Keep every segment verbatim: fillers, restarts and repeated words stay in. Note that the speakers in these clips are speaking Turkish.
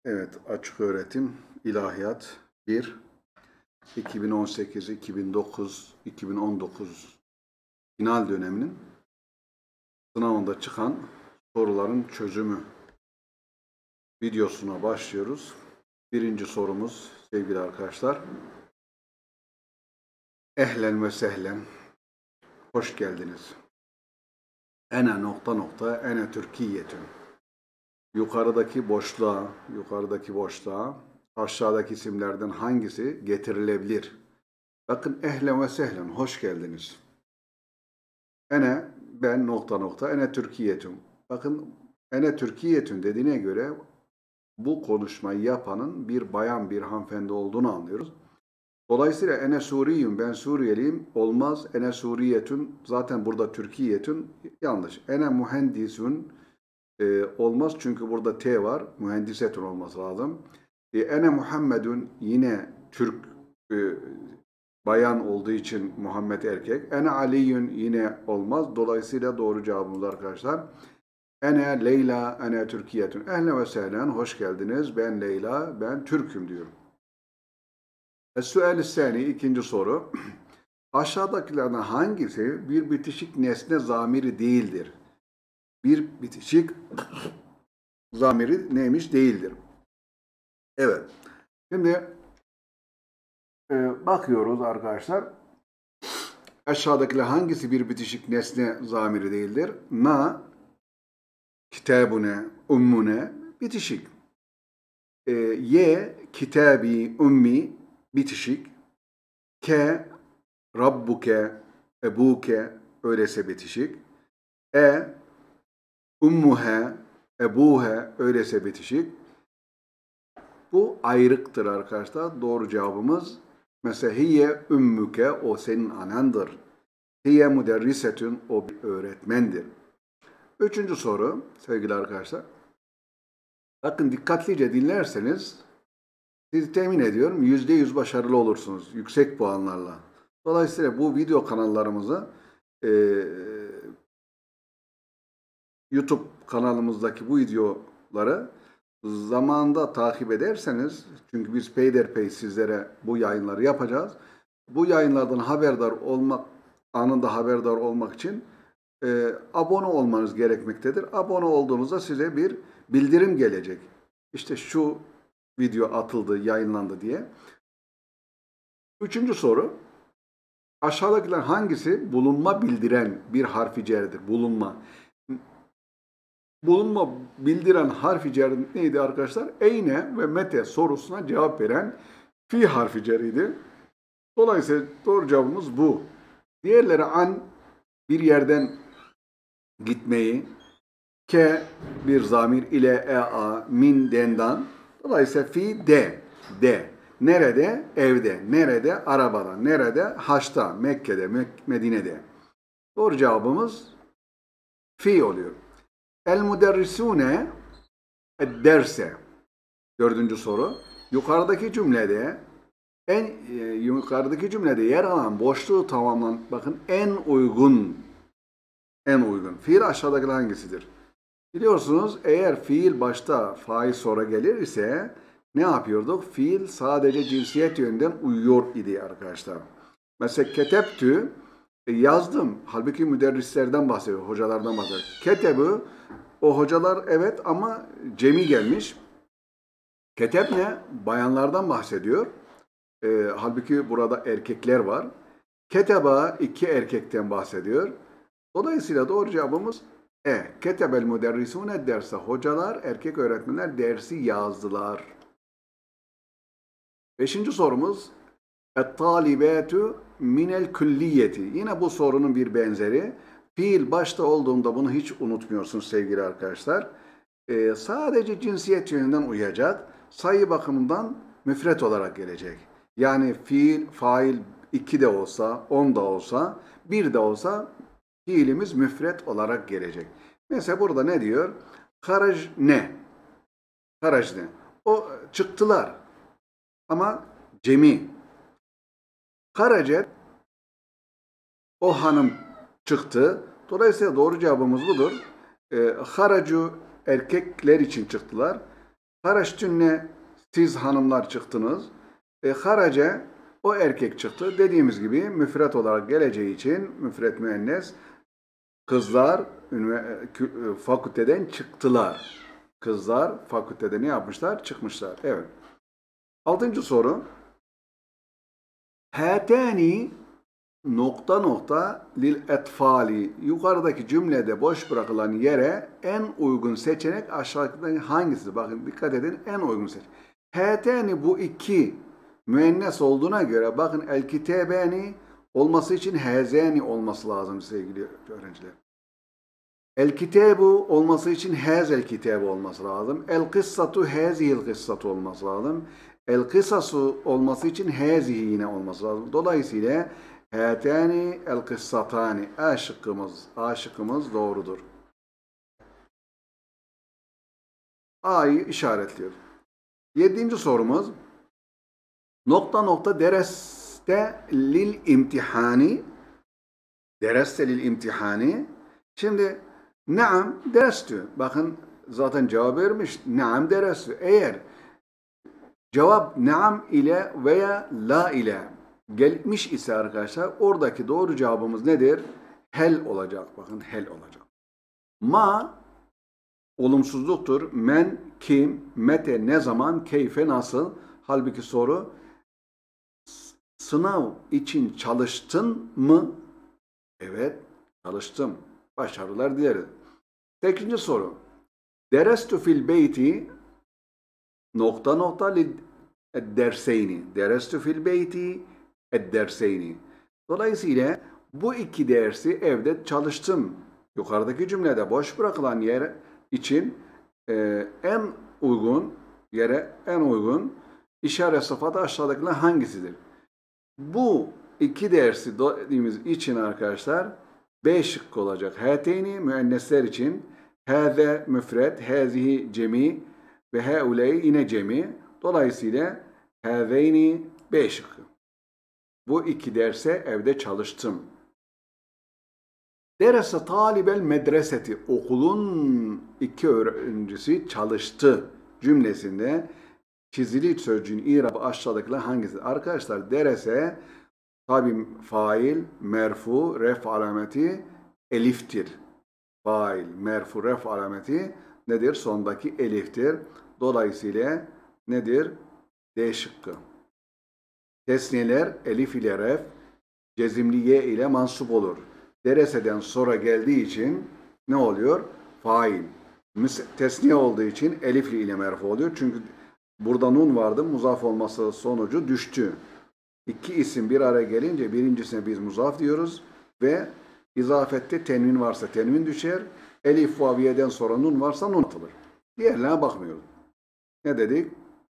Evet, açık öğretim, ilahiyat bir, iki bin on sekiz, iki bin dokuz, iki bin on dokuz final döneminin sınavında çıkan soruların çözümü videosuna başlıyoruz. Birinci sorumuz sevgili arkadaşlar. Ehlen ve sehlen, hoş geldiniz. Ene nokta nokta, ene Türkiye'tün. Yukarıdaki boşluğa, yukarıdaki boşluğa aşağıdaki isimlerden hangisi getirilebilir? Bakın ehlen ve sehlen, hoş geldiniz. Ene, ben nokta nokta, ene Türkiye'tün. Bakın, ene Türkiye'tün dediğine göre bu konuşmayı yapanın bir bayan, bir hanımefendi olduğunu anlıyoruz. Dolayısıyla ene Suriyüm, ben Suriyeliyim olmaz. Ene Suriyetün, zaten burada Türkiye'tün yanlış. Ene mühendisün e, olmaz çünkü burada T var. Mühendisetün olması lazım. E, ene Muhammedun yine Türk e, bayan olduğu için Muhammed erkek. Ene Aliyün yine olmaz. Dolayısıyla doğru cevabımız arkadaşlar. Ene Leyla, ene Türkiye'tün. Ehle ve sehlen, hoş geldiniz. Ben Leyla, ben Türk'üm diyorum. Es-su'el-i sani, ikinci soru. Aşağıdakilerden hangisi bir bitişik nesne zamiri değildir? Bir bitişik zamiri neymiş? Değildir. Evet. Şimdi e, bakıyoruz arkadaşlar. Aşağıdakiler hangisi bir bitişik nesne zamiri değildir? Na, kitabune, ummune, bitişik. E, ye, kitabi, ummi, bitişik. Ke, rabbuke, ebuke, öyleyse bitişik. E, ummuhe, ebuhe, öyleyse bitişik. Bu ayrıktır arkadaşlar. Doğru cevabımız mesela hiye ümmüke, o senin anandır. Hiye müderrisetün, o bir öğretmendir. Üçüncü soru sevgili arkadaşlar. Bakın dikkatlice dinlerseniz sizi temin ediyorum yüzde yüz başarılı olursunuz yüksek puanlarla. Dolayısıyla bu video kanallarımızı e, YouTube kanalımızdaki bu videoları zamanında takip ederseniz, çünkü biz peyderpey sizlere bu yayınları yapacağız. Bu yayınlardan haberdar olmak, anında haberdar olmak için e, abone olmanız gerekmektedir. Abone olduğunuzda size bir bildirim gelecek. İşte şu video atıldı, yayınlandı diye. Üçüncü soru. Aşağıdakiler hangisi bulunma bildiren bir harfi cerdir? Bulunma. Bulunma bildiren harfi cer neydi arkadaşlar? Eyne ve mete sorusuna cevap veren fi harfi ceriydi. Dolayısıyla doğru cevabımız bu. Diğerleri an, bir yerden gitmeyi, ke bir zamir, ile ea, min dendan. Dolayısıyla fi de, de. Nerede? Evde. Nerede? Arabada. Nerede? Haçta, Mekke'de, Mek Medine'de. Doğru cevabımız fi oluyor. El müderrisune ed-derse. Dördüncü soru. Yukarıdaki cümlede en e, yukarıdaki cümlede yer alan boşluğu tamamlan. Bakın en uygun en uygun fiil aşağıdakiler hangisidir? Biliyorsunuz eğer fiil başta fail sonra gelir ise ne yapıyorduk? Fiil sadece cinsiyet yönünden uyuyor idi arkadaşlar. Mesela ketebtü, yazdım. Halbuki müderrislerden bahsediyor, hocalardan bahsediyor. Ketebü, o hocalar evet ama cemi gelmiş. Keteb ne? Bayanlardan bahsediyor. E, halbuki burada erkekler var. Keteba, iki erkekten bahsediyor. Dolayısıyla doğru cevabımız E. Ketebel müderrisune derse. Hocalar, erkek öğretmenler dersi yazdılar. Beşinci sorumuz. Et-talibatu minel külliyeti. Yine bu sorunun bir benzeri. Fiil başta olduğunda bunu hiç unutmuyorsunuz sevgili arkadaşlar. Ee, sadece cinsiyet yönünden uyacak. Sayı bakımından müfret olarak gelecek. Yani fiil, fail iki de olsa, on da olsa, bir de olsa fiilimiz müfret olarak gelecek. Mesela burada ne diyor? Karaj ne? Karaj ne? O çıktılar. Ama cemi. Karacet, o hanım çıktı. Dolayısıyla doğru cevabımız budur. E, haracu, erkekler için çıktılar. Haraçtünne siz hanımlar çıktınız. E, harace o erkek çıktı. Dediğimiz gibi müfret olarak geleceği için müfret müennes kızlar fakülteden çıktılar. Kızlar fakültede ne yapmışlar? Çıkmışlar. Evet. Altıncı soru. Hâtâni nokta nokta lil etfali. Yukarıdaki cümlede boş bırakılan yere en uygun seçenek aşağıdaki hangisi? Bakın dikkat edin, en uygun seçenek. Hâtâni bu iki müennes olduğuna göre bakın el kitâbâni olması için hâzâni olması lazım sevgili öğrenciler. El kitabu olması için hazel kitabu olması lazım. El kıssatu hazihil kıssatu olması lazım. El kısasu olması için hazihi yine olması lazım. Dolayısıyla hatani el kıssatani. A şıkkımız, A şıkkımız doğrudur. A'yı işaretliyor. Yedinci sorumuz. Nokta nokta dereste lil imtihani. Dereste lil imtihani. Şimdi Naam derestü. Bakın zaten cevap vermiş. Naam derestü. Eğer cevap naam ile veya la ile gelmiş ise arkadaşlar oradaki doğru cevabımız nedir? Hel olacak. Bakın hel olacak. Ma olumsuzluktur. Men, kim, mete, ne zaman, keyfe, nasıl? Halbuki soru sınav için çalıştın mı? Evet, çalıştım. Başarılar dileriz. Sekizinci soru. Derestu fil beyti nokta nokta li derseyni. Derestu fil beyti derseyni. Dolayısıyla bu iki dersi evde çalıştım. Yukarıdaki cümlede boş bırakılan yer için e, en uygun yere en uygun işaret sıfatı aşağıdakilerden hangisidir? Bu iki dersi dediğimiz için arkadaşlar B şıkkı olacak. Hâteyni müennesler için, hâze müfret, hâzihi cemi ve hâuley yine cemi. Dolayısıyla hâzeyni B şıkkı. Bu iki derse evde çalıştım. Derese talibel medreseti. Okulun iki öğrencisi çalıştı cümlesinde çizili sözcüğün irabı aşağıdakiler hangisi? Arkadaşlar derese tabi fail, merfu, ref alameti eliftir. Fail, merfu, ref alameti nedir? Sondaki eliftir. Dolayısıyla nedir? D şıkkı. Tesniyeler elif ile ref, cezimli ye ile mansup olur. Dereseden sonra geldiği için ne oluyor? Fail. Tesniye olduğu için elifli ile merfu oluyor. Çünkü burada nun vardı. Muzaf olması sonucu düştü. İki isim bir araya gelince birincisine biz muzaf diyoruz ve izafette tenvin varsa tenvin düşer. Elif vaviyeden sonra nun varsa nun atılır. Diğerlerine bakmıyoruz. Ne dedik?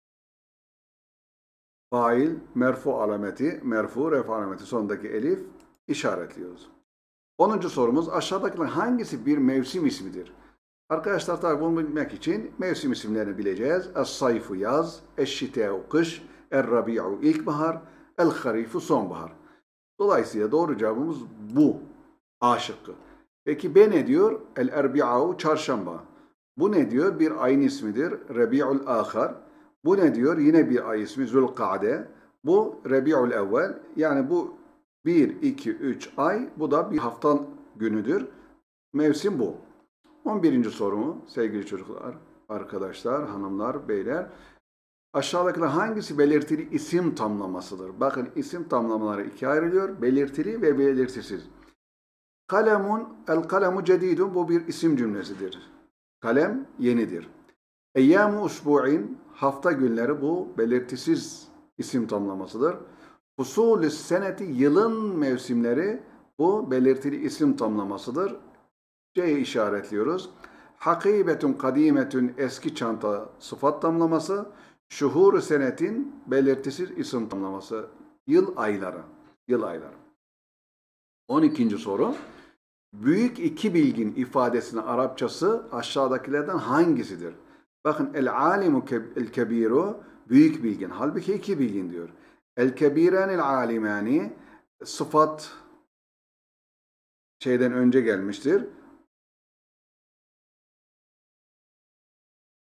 Fail, merfu alameti, merfu, ref alameti sonundaki elif işaretliyoruz. Onuncu sorumuz aşağıdakiler hangisi bir mevsim ismidir? Arkadaşlar tabi bunu bilmek için mevsim isimlerini bileceğiz. Es-sayfu yaz, eş-şitâ'u kış, er-rabi'u ilkbahar, el-harifu sonbahar. Dolayısıyla doğru cevabımız bu. A şıkkı. Peki B ne diyor? El-erbi'u çarşamba. Bu ne diyor? Bir ayın ismidir. Rabi'ul ahar. Bu ne diyor? Yine bir ay ismi Zülkade. Bu Rabi'ul evvel. Yani bu bir, iki, üç ay. Bu da bir hafta günüdür. Mevsim bu. on birinci sorumu sevgili çocuklar, arkadaşlar, hanımlar, beyler. Aşağıdakiler hangisi belirtili isim tamlamasıdır? Bakın isim tamlamaları ikiye ayrılıyor. Belirtili ve belirtisiz. Kalemun, el kalemu cedidun bu bir isim cümlesidir. Kalem yenidir. Eyyamu usbu'in hafta günleri bu belirtisiz isim tamlamasıdır. Fusulü seneti yılın mevsimleri bu belirtili isim tamlamasıdır. C'yi işaretliyoruz. Hakibetun kadimetun eski çanta sıfat tamlaması. Şuhur senetin belirtisiz isim tamlaması. Yıl ayları. Yıl ayları. on ikinci soru. Büyük iki bilgin ifadesinin Arapçası aşağıdakilerden hangisidir? Bakın el-alimu el-kebiru büyük bilgin. Halbuki iki bilgin diyor. El-kebiranil alimani sıfat şeyden önce gelmiştir.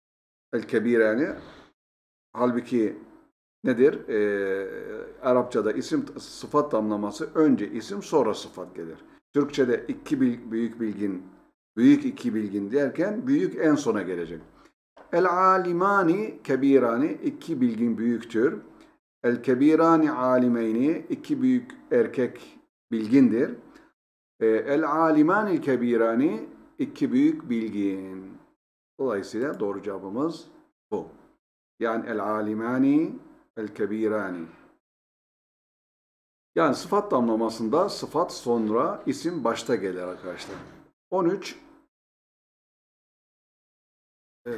El-kebirani. Halbuki nedir? Ee, Arapçada isim sıfat tamlaması önce isim sonra sıfat gelir. Türkçede iki büyük bilgin, büyük iki bilgin derken büyük en sona gelecek. El-alimani kebirani, iki bilgin büyüktür. El-kebirani alimeyni, iki büyük erkek bilgindir. El-alimani kebirani, iki büyük bilgin. Dolayısıyla doğru cevabımız bu. Yani el-alimani, el-kebirani. Yani sıfat tamlamasında sıfat sonra isim başta gelir arkadaşlar. on üç. Ee,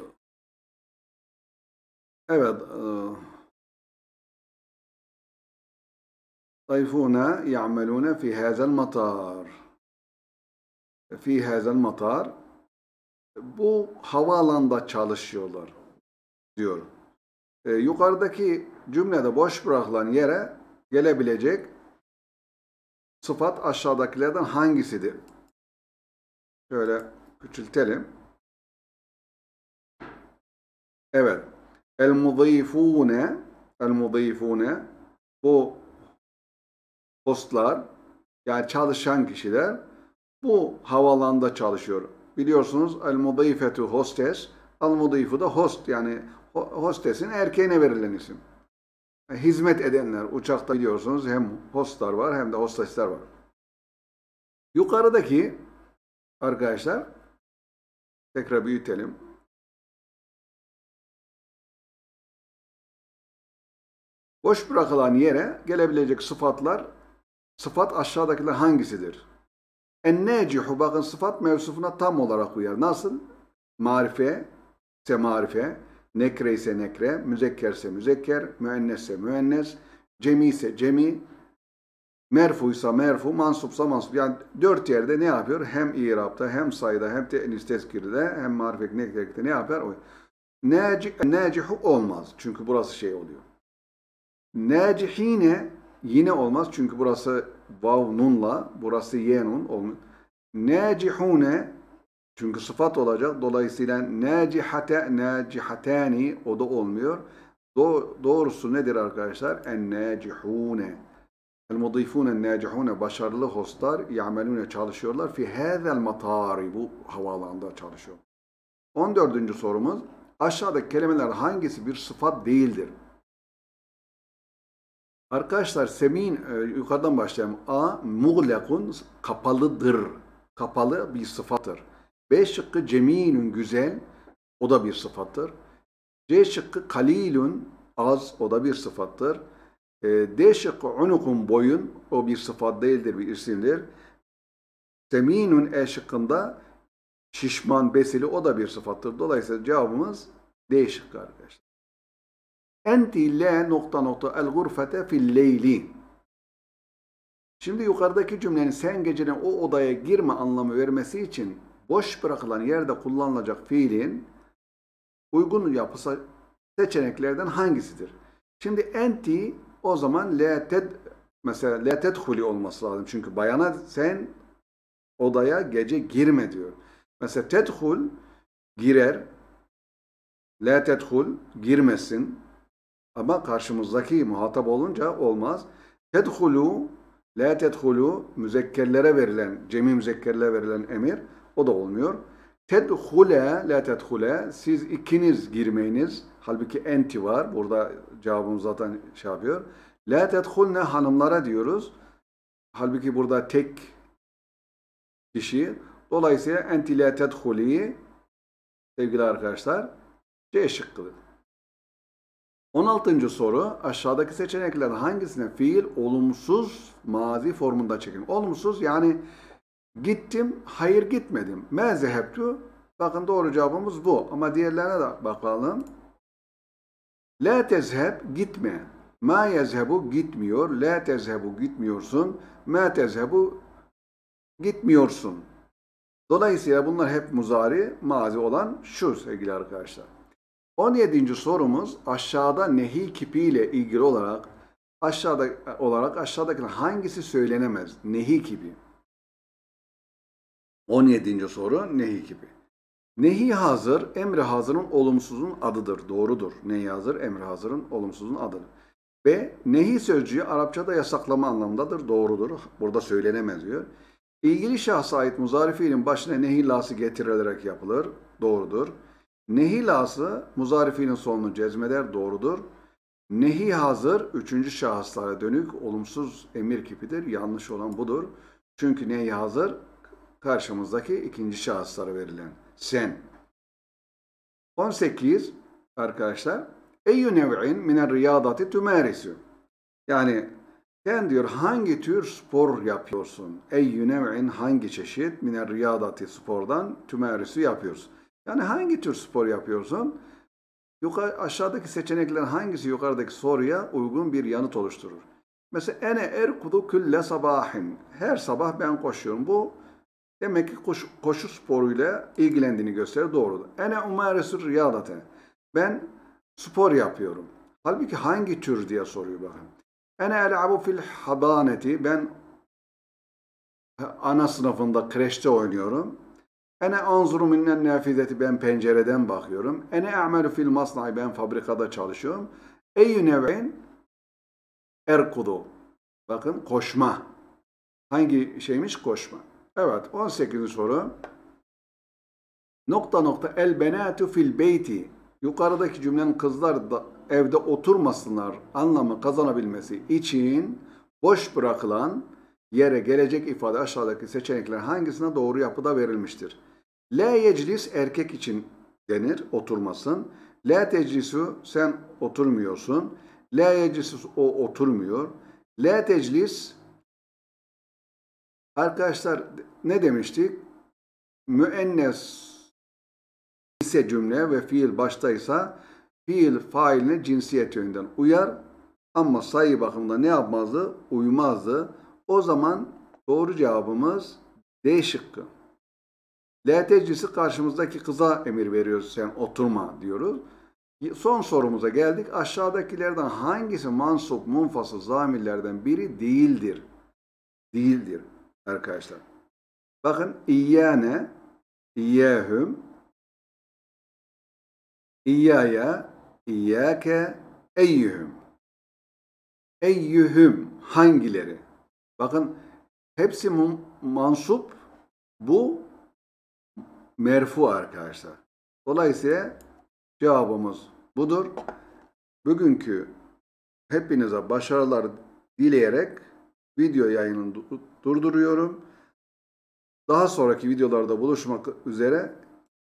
evet. Tayfuna ya'meluna fi hazal matar. Fi hazal matar. Bu havaalanında çalışıyorlar diyor. Ee, yukarıdaki cümlede boş bırakılan yere gelebilecek sıfat aşağıdakilerden hangisidir? Şöyle küçültelim. Evet. El-mudîfûne, el-mudîfûne, bu hostlar, yani çalışan kişiler bu havalanda çalışıyor. Biliyorsunuz el-mudîfetü hostes, el-mudîfü de host, yani hostesin erkeğine verilen isim. Hizmet edenler, uçakta biliyorsunuz hem hostlar var hem de hostesler var. Yukarıdaki arkadaşlar, tekrar büyütelim. Boş bırakılan yere gelebilecek sıfatlar, sıfat aşağıdakiler hangisidir? En-nâcihu, bakın sıfat mevsufuna tam olarak uyar. Nasıl? Marife ise marife, nekre ise nekre, müzekker ise müzekker, müennes ise müennes, cemi ise cemi, merfu ise merfu, mansup ise mansup. Yani dört yerde ne yapıyor? Hem İrab'da, hem sayıda, hem te'nis tezkirde, hem marife nekrekte ne yapar? Nacihu olmaz. Çünkü burası şey oluyor. Nacihine yine olmaz. Çünkü burası vav nunla, burası ye nun olmuyor. Nacihune, çünkü sıfat olacak. Dolayısıyla nacihate, nacihatani o da olmuyor. Do doğrusu nedir arkadaşlar? En-nacihune. El-mudîfûne en-nacihune, başarılı hostlar, ya'melûne çalışıyorlar. Fi hâzel matâri, bu havaalanında çalışıyor. on dördüncü sorumuz. Aşağıdaki kelimeler hangisi bir sıfat değildir? Arkadaşlar semin, e, yukarıdan başlayalım. A, muğlekun, kapalıdır. Kapalı bir sıfattır. B şıkkı cemilun, güzel. O da bir sıfattır. C şıkkı kalilun, az. O da bir sıfattır. E, D şıkkı unukun, boyun. O bir sıfat değildir, bir isimdir. Seminun E şıkkında şişman, besili. O da bir sıfattır. Dolayısıyla cevabımız D şıkkı arkadaşlar. Enti le nokta nokta el gurfete fil leyli. Şimdi yukarıdaki cümlenin sen gecenin o odaya girme anlamı vermesi için boş bırakılan yerde kullanılacak fiilin uygun yapısı seçeneklerden hangisidir? Şimdi enti o zaman le ted, mesela le tedhuli olması lazım. Çünkü bayana sen odaya gece girme diyor. Mesela tedhul girer, le tedhul girmesin. Ama karşımızdaki muhatap olunca olmaz. Tedhulu, la tedhulu, müzekkerlere verilen, cemi müzekkerlere verilen emir, o da olmuyor. Tedhule, la tedhule, siz ikiniz girmeyiniz. Halbuki enti var, burada cevabımız zaten şey yapıyor. La tedhulne, hanımlara diyoruz. Halbuki burada tek kişi. Dolayısıyla enti la tedhuli, sevgili arkadaşlar, C şıkkıdır. on altıncı soru, aşağıdaki seçeneklerden hangisine fiil olumsuz mazi formunda çekilir? Olumsuz yani gittim, hayır gitmedim. Me zehebtu, bakın doğru cevabımız bu. Ama diğerlerine de bakalım. La tezheb, gitme. Ma yezhebu, gitmiyor. La tezhebu, gitmiyorsun. Ma tezhebu, gitmiyorsun. Dolayısıyla bunlar hep muzari, mazi olan şu sevgili arkadaşlar. on yedinci sorumuz aşağıda nehi kipiyle ilgili olarak aşağıda olarak aşağıdaki hangisi söylenemez? Nehi kipi. on yedinci soru nehi kipi. Nehi hazır, emri hazırın olumsuzun adıdır. Doğrudur. Nehi hazır, emri hazırın olumsuzun adıdır. B. Nehi sözcüğü Arapçada yasaklama anlamındadır. Doğrudur. Burada söylenemez diyor. İlgili şahsa ait muzari fiilin başına nehi lası getirilerek yapılır. Doğrudur. Nehi lası muzari fiilin sonunu cezmeder. Doğrudur. Nehi hazır üçüncü şahıslara dönük olumsuz emir kipidir. Yanlış olan budur. Çünkü nehi hazır karşımızdaki ikinci şahıslara verilen. Sen. on sekiz arkadaşlar. Eyyü nev'in miner riyadati tümerisu. Yani sen diyor hangi tür spor yapıyorsun? Eyyü nev'in hangi çeşit miner riyadati spordan tümerisu yapıyorsun? Yani hangi tür spor yapıyorsun? Yukarı, aşağıdaki seçeneklerin hangisi yukarıdaki soruya uygun bir yanıt oluşturur? Mesela ene erkudu külle sabahin. Her sabah ben koşuyorum. Bu demek ki koşu, koşu sporuyla ilgilendiğini gösterir. Doğrudur. Ene umaresur riyadate. Ben spor yapıyorum. Halbuki hangi tür diye soruyor bakın. Ene el'abu fil hadaneti. Ben ana sınıfında kreşte oynuyorum. Ene anzuru minnen nafizeti. Ben pencereden bakıyorum. Ene a'melu fil masnai. Ben fabrikada çalışıyorum. Eyyü nev'in erkudu. Bakın koşma. Hangi şeymiş? Koşma. Evet, on sekizinci soru. Nokta nokta el benatu fil beyti. Yukarıdaki cümlenin kızlar da evde oturmasınlar anlamı kazanabilmesi için boş bırakılan yere gelecek ifade aşağıdaki seçenekler hangisine doğru yapıda verilmiştir? La yeclis erkek için denir, oturmasın. La teclisu sen oturmuyorsun. La yeclis o oturmuyor. La teclis arkadaşlar ne demiştik? Müennes ise cümle ve fiil baştaysa fiil failine cinsiyet yönünden uyar ama sayı bakımında ne yapmazdı? Uymazdı. O zaman doğru cevabımız D şıkkı. La teclisi karşımızdaki kıza emir veriyoruz. Sen oturma diyoruz. Son sorumuza geldik. Aşağıdakilerden hangisi mansup, munfasıl zamirlerden biri değildir? Değildir arkadaşlar. Bakın İyyâne, İyyâhüm, İyyâye, İyyâke, Eyyühüm. Eyyühüm hangileri? Bakın hepsi mansup, bu merfu arkadaşlar. Dolayısıyla cevabımız budur. Bugünkü hepinize başarılar dileyerek video yayınını durduruyorum. Daha sonraki videolarda buluşmak üzere.